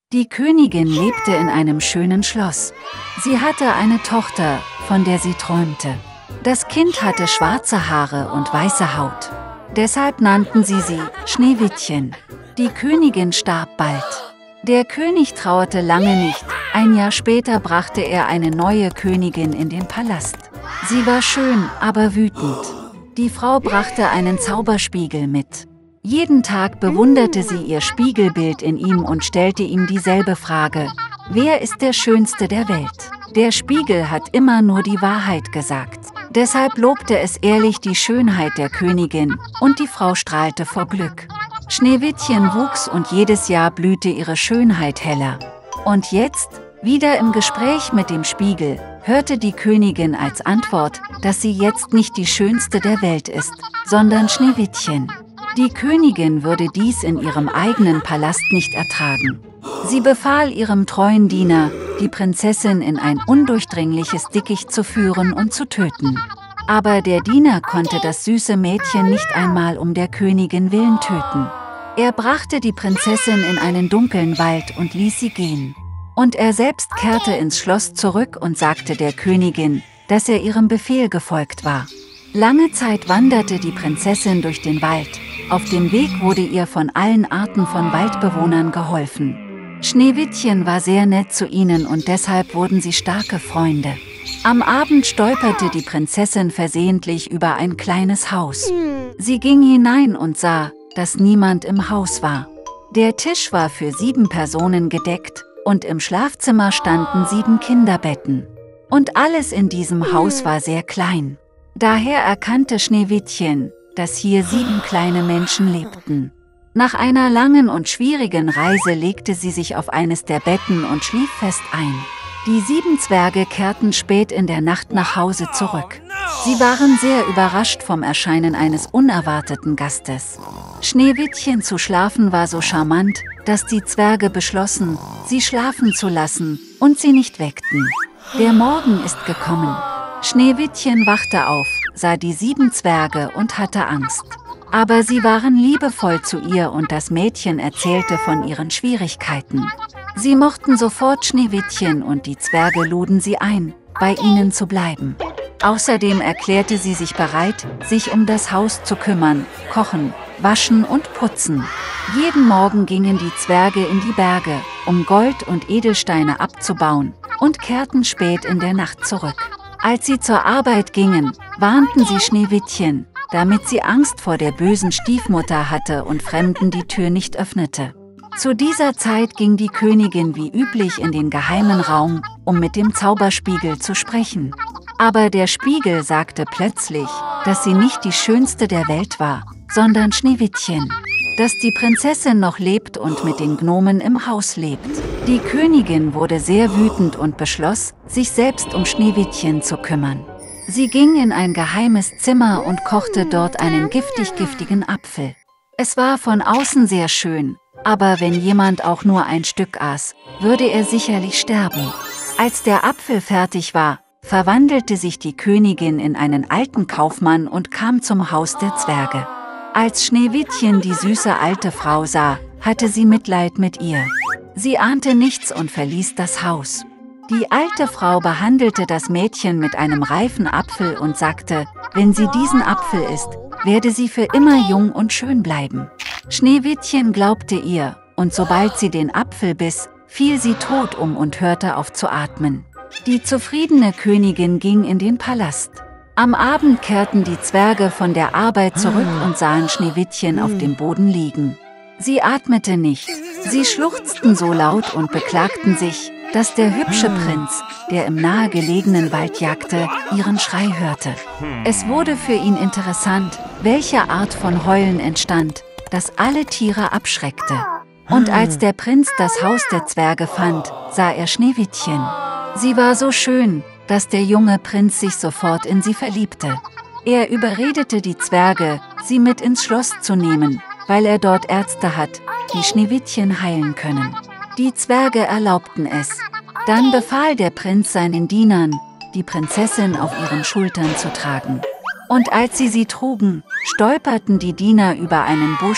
Die Königin lebte in einem schönen Schloss. Sie hatte eine Tochter, von der sie träumte. Das Kind hatte schwarze Haare und weiße Haut. Deshalb nannten sie Schneewittchen. Die Königin starb bald. Der König trauerte lange nicht. Ein Jahr später brachte er eine neue Königin in den Palast. Sie war schön, aber wütend. Die Frau brachte einen Zauberspiegel mit. Jeden Tag bewunderte sie ihr Spiegelbild in ihm und stellte ihm dieselbe Frage: Wer ist der Schönste der Welt? Der Spiegel hat immer nur die Wahrheit gesagt. Deshalb lobte es ehrlich die Schönheit der Königin, und die Frau strahlte vor Glück. Schneewittchen wuchs und jedes Jahr blühte ihre Schönheit heller. Und jetzt, wieder im Gespräch mit dem Spiegel, hörte die Königin als Antwort, dass sie jetzt nicht die Schönste der Welt ist, sondern Schneewittchen. Die Königin würde dies in ihrem eigenen Palast nicht ertragen. Sie befahl ihrem treuen Diener, die Prinzessin in ein undurchdringliches Dickicht zu führen und zu töten. Aber der Diener konnte das süße Mädchen nicht einmal um der Königin willen töten. Er brachte die Prinzessin in einen dunklen Wald und ließ sie gehen. Und er selbst kehrte ins Schloss zurück und sagte der Königin, dass er ihrem Befehl gefolgt war. Lange Zeit wanderte die Prinzessin durch den Wald. Auf dem Weg wurde ihr von allen Arten von Waldbewohnern geholfen. Schneewittchen war sehr nett zu ihnen und deshalb wurden sie starke Freunde. Am Abend stolperte die Prinzessin versehentlich über ein kleines Haus. Sie ging hinein und sah, dass niemand im Haus war. Der Tisch war für 7 Personen gedeckt und im Schlafzimmer standen 7 Kinderbetten. Und alles in diesem Haus war sehr klein. Daher erkannte Schneewittchen, dass hier 7 kleine Menschen lebten. Nach einer langen und schwierigen Reise legte sie sich auf eines der Betten und schlief fest ein. Die 7 Zwerge kehrten spät in der Nacht nach Hause zurück. Sie waren sehr überrascht vom Erscheinen eines unerwarteten Gastes. Schneewittchen zu schlafen war so charmant, dass die Zwerge beschlossen, sie schlafen zu lassen und sie nicht weckten. Der Morgen ist gekommen. Schneewittchen wachte auf, sah die 7 Zwerge und hatte Angst. Aber sie waren liebevoll zu ihr und das Mädchen erzählte von ihren Schwierigkeiten. Sie mochten sofort Schneewittchen und die Zwerge luden sie ein, bei ihnen zu bleiben. Außerdem erklärte sie sich bereit, sich um das Haus zu kümmern, kochen, waschen und putzen. Jeden Morgen gingen die Zwerge in die Berge, um Gold und Edelsteine abzubauen, und kehrten spät in der Nacht zurück. Als sie zur Arbeit gingen, warnten sie Schneewittchen, damit sie Angst vor der bösen Stiefmutter hatte und Fremden die Tür nicht öffnete. Zu dieser Zeit ging die Königin wie üblich in den geheimen Raum, um mit dem Zauberspiegel zu sprechen. Aber der Spiegel sagte plötzlich, dass sie nicht die Schönste der Welt war, sondern Schneewittchen. Dass die Prinzessin noch lebt und mit den Gnomen im Haus lebt. Die Königin wurde sehr wütend und beschloss, sich selbst um Schneewittchen zu kümmern. Sie ging in ein geheimes Zimmer und kochte dort einen giftigen Apfel. Es war von außen sehr schön, aber wenn jemand auch nur ein Stück aß, würde er sicherlich sterben. Als der Apfel fertig war, verwandelte sich die Königin in einen alten Kaufmann und kam zum Haus der Zwerge. Als Schneewittchen die süße alte Frau sah, hatte sie Mitleid mit ihr. Sie ahnte nichts und verließ das Haus. Die alte Frau behandelte das Mädchen mit einem reifen Apfel und sagte, wenn sie diesen Apfel isst, werde sie für immer jung und schön bleiben. Schneewittchen glaubte ihr, und sobald sie den Apfel biss, fiel sie tot um und hörte auf zu atmen. Die zufriedene Königin ging in den Palast. Am Abend kehrten die Zwerge von der Arbeit zurück und sahen Schneewittchen auf dem Boden liegen. Sie atmete nicht. Sie schluchzten so laut und beklagten sich, dass der hübsche Prinz, der im nahegelegenen Wald jagte, ihren Schrei hörte. Es wurde für ihn interessant, welche Art von Heulen entstand, das alle Tiere abschreckte. Und als der Prinz das Haus der Zwerge fand, sah er Schneewittchen. Sie war so schön, dass der junge Prinz sich sofort in sie verliebte. Er überredete die Zwerge, sie mit ins Schloss zu nehmen, weil er dort Ärzte hat, die Schneewittchen heilen können. Die Zwerge erlaubten es. Dann befahl der Prinz seinen Dienern, die Prinzessin auf ihren Schultern zu tragen. Und als sie trugen, stolperten die Diener über einen Busch,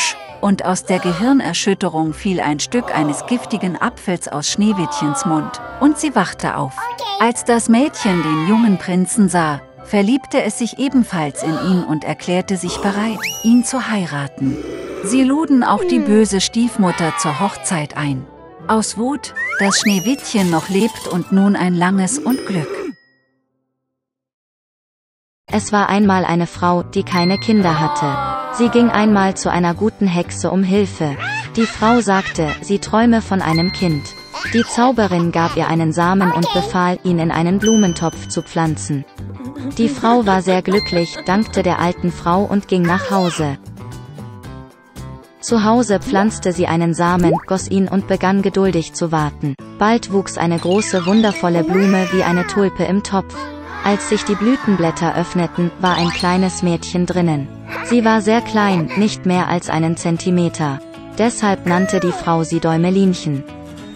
und aus der Gehirnerschütterung fiel ein Stück eines giftigen Apfels aus Schneewittchens Mund, und sie wachte auf. Als das Mädchen den jungen Prinzen sah, verliebte es sich ebenfalls in ihn und erklärte sich bereit, ihn zu heiraten. Sie luden auch die böse Stiefmutter zur Hochzeit ein. Aus Wut, dass Schneewittchen noch lebt und nun ein langes und Glück. Es war einmal eine Frau, die keine Kinder hatte. Sie ging einmal zu einer guten Hexe um Hilfe. Die Frau sagte, sie träume von einem Kind. Die Zauberin gab ihr einen Samen und befahl, ihn in einen Blumentopf zu pflanzen. Die Frau war sehr glücklich, dankte der alten Frau und ging nach Hause. Zu Hause pflanzte sie einen Samen, goss ihn und begann geduldig zu warten. Bald wuchs eine große wundervolle Blume wie eine Tulpe im Topf. Als sich die Blütenblätter öffneten, war ein kleines Mädchen drinnen. Sie war sehr klein, nicht mehr als einen Zentimeter. Deshalb nannte die Frau sie Däumelinchen.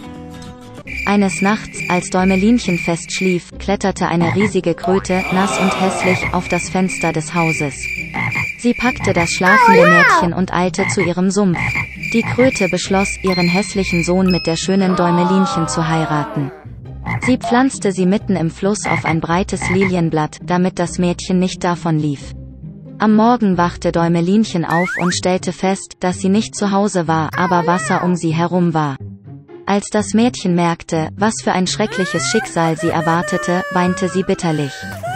Eines Nachts, als Däumelinchen fest schlief, kletterte eine riesige Kröte, nass und hässlich, auf das Fenster des Hauses. Sie packte das schlafende Mädchen und eilte zu ihrem Sumpf. Die Kröte beschloss, ihren hässlichen Sohn mit der schönen Däumelinchen zu heiraten. Sie pflanzte sie mitten im Fluss auf ein breites Lilienblatt, damit das Mädchen nicht davon lief. Am Morgen wachte Däumelinchen auf und stellte fest, dass sie nicht zu Hause war, aber Wasser um sie herum war. Als das Mädchen merkte, was für ein schreckliches Schicksal sie erwartete, weinte sie bitterlich.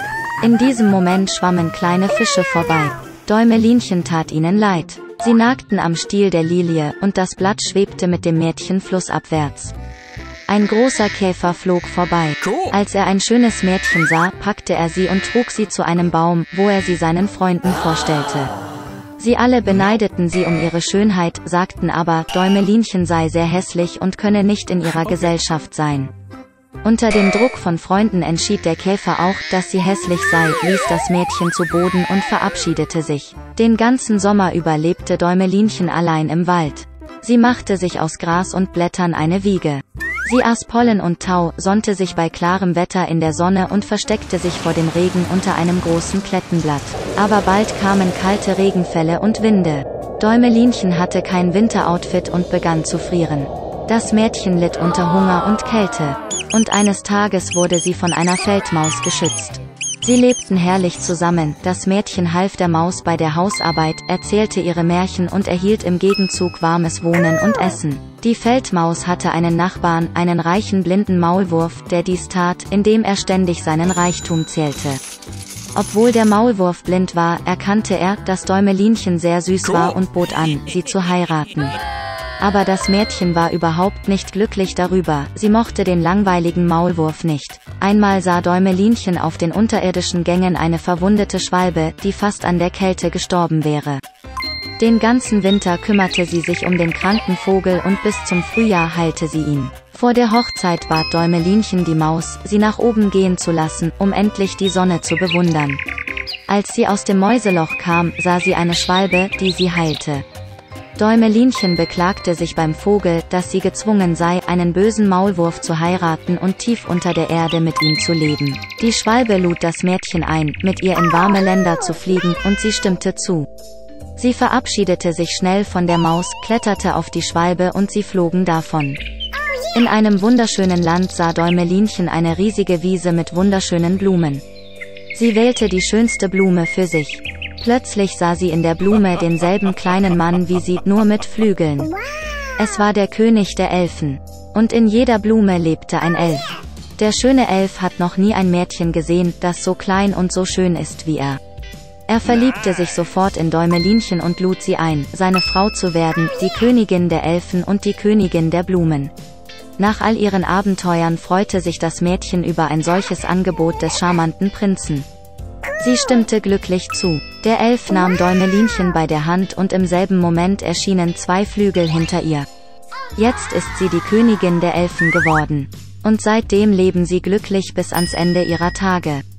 In diesem Moment schwammen kleine Fische vorbei. Däumelinchen tat ihnen leid. Sie nagten am Stiel der Lilie, und das Blatt schwebte mit dem Mädchen flussabwärts. Ein großer Käfer flog vorbei. Als er ein schönes Mädchen sah, packte er sie und trug sie zu einem Baum, wo er sie seinen Freunden vorstellte. Sie alle beneideten sie um ihre Schönheit, sagten aber, Däumelinchen sei sehr hässlich und könne nicht in ihrer Gesellschaft sein. Unter dem Druck von Freunden entschied der Käfer auch, dass sie hässlich sei, ließ das Mädchen zu Boden und verabschiedete sich. Den ganzen Sommer über lebte Däumelinchen allein im Wald. Sie machte sich aus Gras und Blättern eine Wiege. Sie aß Pollen und Tau, sonnte sich bei klarem Wetter in der Sonne und versteckte sich vor dem Regen unter einem großen Klettenblatt. Aber bald kamen kalte Regenfälle und Winde. Däumelinchen hatte kein Winteroutfit und begann zu frieren. Das Mädchen litt unter Hunger und Kälte. Und eines Tages wurde sie von einer Feldmaus geschützt. Sie lebten herrlich zusammen, das Mädchen half der Maus bei der Hausarbeit, erzählte ihre Märchen und erhielt im Gegenzug warmes Wohnen und Essen. Die Feldmaus hatte einen Nachbarn, einen reichen blinden Maulwurf, der dies tat, indem er ständig seinen Reichtum zählte. Obwohl der Maulwurf blind war, erkannte er, dass Däumelinchen sehr süß war und bot an, sie zu heiraten. Aber das Mädchen war überhaupt nicht glücklich darüber, sie mochte den langweiligen Maulwurf nicht. Einmal sah Däumelinchen auf den unterirdischen Gängen eine verwundete Schwalbe, die fast an der Kälte gestorben wäre. Den ganzen Winter kümmerte sie sich um den kranken Vogel und bis zum Frühjahr heilte sie ihn. Vor der Hochzeit bat Däumelinchen die Maus, sie nach oben gehen zu lassen, um endlich die Sonne zu bewundern. Als sie aus dem Mäuseloch kam, sah sie eine Schwalbe, die sie heilte. Däumelinchen beklagte sich beim Vogel, dass sie gezwungen sei, einen bösen Maulwurf zu heiraten und tief unter der Erde mit ihm zu leben. Die Schwalbe lud das Mädchen ein, mit ihr in warme Länder zu fliegen, und sie stimmte zu. Sie verabschiedete sich schnell von der Maus, kletterte auf die Schwalbe und sie flogen davon. In einem wunderschönen Land sah Däumelinchen eine riesige Wiese mit wunderschönen Blumen. Sie wählte die schönste Blume für sich. Plötzlich sah sie in der Blume denselben kleinen Mann wie sie, nur mit Flügeln. Es war der König der Elfen. Und in jeder Blume lebte ein Elf. Der schöne Elf hat noch nie ein Mädchen gesehen, das so klein und so schön ist wie er. Er verliebte sich sofort in Däumelinchen und lud sie ein, seine Frau zu werden, die Königin der Elfen und die Königin der Blumen. Nach all ihren Abenteuern freute sich das Mädchen über ein solches Angebot des charmanten Prinzen. Sie stimmte glücklich zu. Der Elf nahm Däumelinchen bei der Hand und im selben Moment erschienen 2 Flügel hinter ihr. Jetzt ist sie die Königin der Elfen geworden. Und seitdem leben sie glücklich bis ans Ende ihrer Tage.